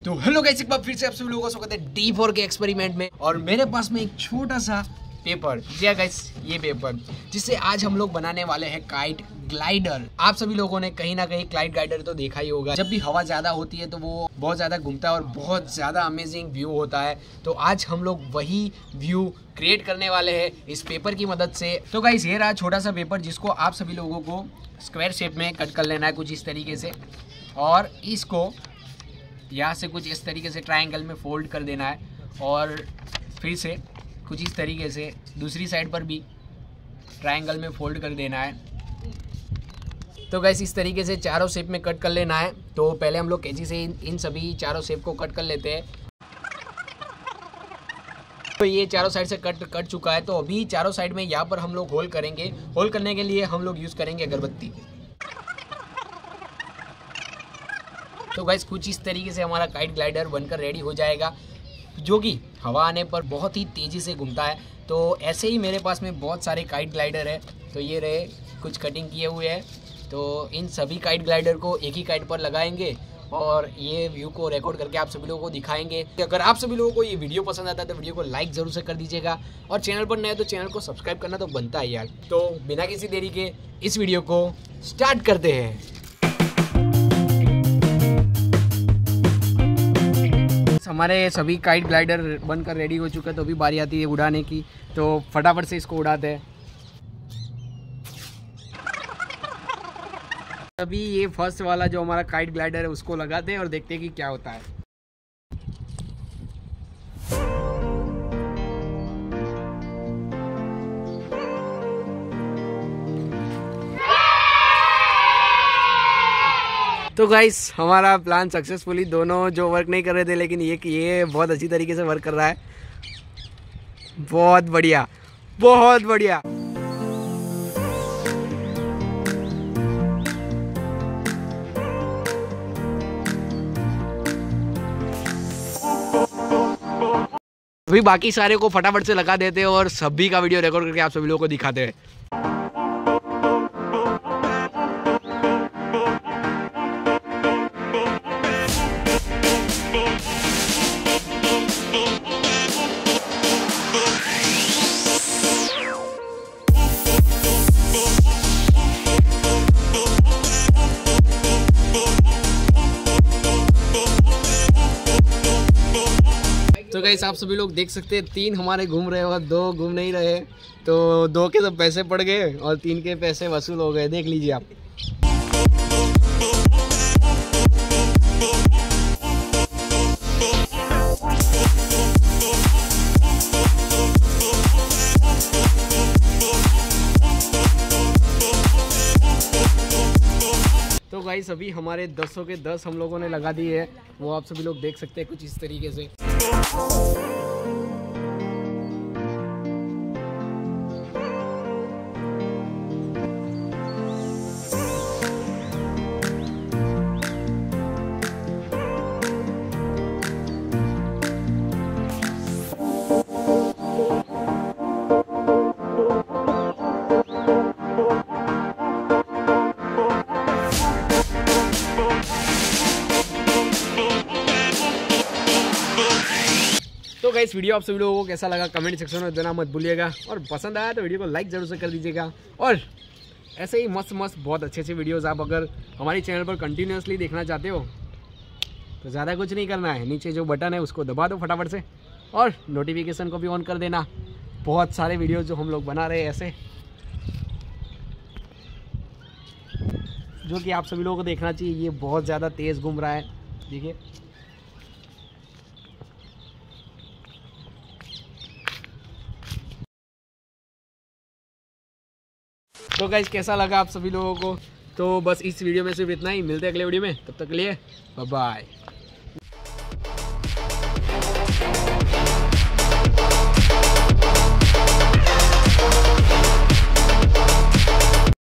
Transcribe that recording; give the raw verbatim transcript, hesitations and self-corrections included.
तो hello guys, एक बार फिर से आप सभी लोगों का स्वागत है डी फोर के एक्सपेरिमेंट में। और मेरे पास में एक छोटा सा पेपर, जी गाइस ये पेपर, जिससे आज हम लोग बनाने वाले हैं काइट ग्लाइडर। आप सभी लोगों ने कहीं ना कहीं काइट ग्लाइडर तो देखा ही होगा। जब भी हवा ज्यादा होती है तो वो बहुत ज्यादा घूमता है और बहुत ज्यादा अमेजिंग व्यू होता है। तो आज हम लोग वही व्यू क्रिएट करने वाले हैं इस पेपर की मदद से। तो गाइस ये रहा छोटा सा पेपर, जिसको आप सभी लोगों को स्क्वायर शेप में कट कर लेना है कुछ इस तरीके से, और इसको यहाँ से कुछ इस तरीके से ट्रायंगल में फोल्ड कर देना है, और फिर से कुछ इस तरीके से दूसरी साइड पर भी ट्रायंगल में फोल्ड कर देना है। तो गाइस इस तरीके से चारों शेप में कट कर लेना है। तो पहले हम लोग कैंची से इन, इन सभी चारों शेप को कट कर लेते हैं। तो ये चारों साइड से कट कट चुका है। तो अभी चारों साइड में यहाँ पर हम लोग होल करेंगे। होल करने के लिए हम लोग यूज़ करेंगे अगरबत्ती। तो गाइस कुछ इस तरीके से हमारा काइट ग्लाइडर बनकर रेडी हो जाएगा, जो कि हवा आने पर बहुत ही तेज़ी से घूमता है। तो ऐसे ही मेरे पास में बहुत सारे काइट ग्लाइडर है। तो ये रहे कुछ कटिंग किए हुए हैं। तो इन सभी काइट ग्लाइडर को एक ही काइट पर लगाएंगे और ये व्यू को रिकॉर्ड करके आप सभी लोगों को दिखाएंगे। अगर आप सभी लोगों को ये वीडियो पसंद आता है तो वीडियो को लाइक ज़रूर से कर दीजिएगा, और चैनल पर नए तो चैनल को सब्सक्राइब करना तो बनता है यार। तो बिना किसी देरी के इस वीडियो को स्टार्ट करते हैं। हमारे सभी काइट ग्लाइडर बनकर रेडी हो चुके हैं। तो अभी बारी आती है उड़ाने की। तो फटाफट से इसको उड़ाते हैं। अभी ये फर्स्ट वाला जो हमारा काइट ग्लाइडर है उसको लगाते हैं और देखते हैं कि क्या होता है। तो गाइस हमारा प्लान सक्सेसफुली, दोनों जो वर्क नहीं कर रहे थे लेकिन ये ये बहुत अच्छी तरीके से वर्क कर रहा है। बहुत बढ़िया, बहुत बढ़िया। अभी बाकी सारे को फटाफट से लगा देते हैं और सभी का वीडियो रिकॉर्ड करके आप सभी लोगों को दिखाते हैं। तो गाइस आप सभी लोग देख सकते हैं, तीन हमारे घूम रहे और दो घूम नहीं रहे। तो दो के तो पैसे पड़ गए और तीन के पैसे वसूल हो गए, देख लीजिए आप। तो गाइस अभी हमारे दसों के दस हम लोगों ने लगा दिए है, वो आप सभी लोग देख सकते हैं कुछ इस तरीके से। तो गाइस वीडियो आप सभी लोगों को कैसा लगा कमेंट सेक्शन में देना मत भूलिएगा, और पसंद आया तो वीडियो को लाइक जरूर से कर दीजिएगा। और ऐसे ही मस्त मस्त बहुत अच्छे अच्छे वीडियोस आप अगर हमारी चैनल पर कंटिन्यूसली देखना चाहते हो तो ज़्यादा कुछ नहीं करना है, नीचे जो बटन है उसको दबा दो फटाफट से, और नोटिफिकेशन को भी ऑन कर देना। बहुत सारे वीडियोज़ जो हम लोग बना रहे हैं ऐसे, जो कि आप सभी लोगों को देखना चाहिए। ये बहुत ज़्यादा तेज़ घूम रहा है, देखिए। तो गाइस कैसा लगा आप सभी लोगों को? तो बस इस वीडियो में सिर्फ इतना ही। मिलते हैं अगले वीडियो में, तब तक के लिए बाय बाय।